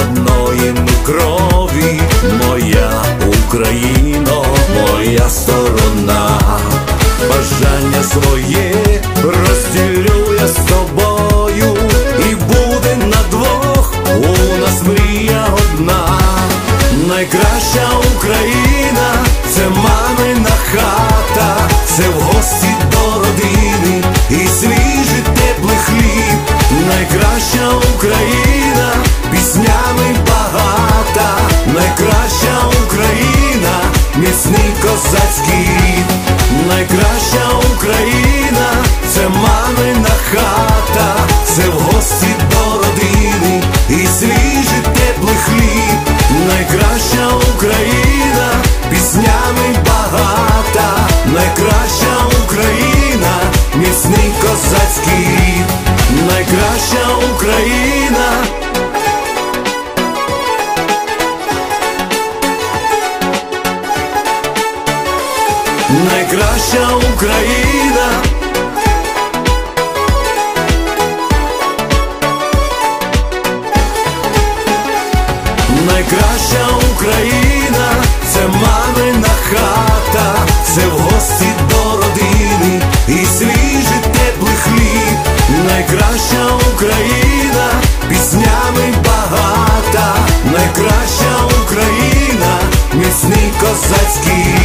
одної ми крові, моя Україно, моя сторона. Бажання своє розділю я з тобою, і буде на двох у нас мрія одна. Найкраща Україна – це мамина хата, це в гості до родини і свіжий теплий хліб. Найкраща Україна піснями багата, найкраща Україна міцний козацький рід. Найкраща Україна – це мамина хата, це в гості до родини і свіжий теплий хліб. Найкраща Україна піснями багата, найкраща Україна міцний козацький рід. Найкраща Україна. Найкраща Україна. Найкраща Україна – це мамина хата, це в гості до родини і свіжий теплий хліб. Найкраща Україна піснями багата, найкраща Україна міцний козацький рід.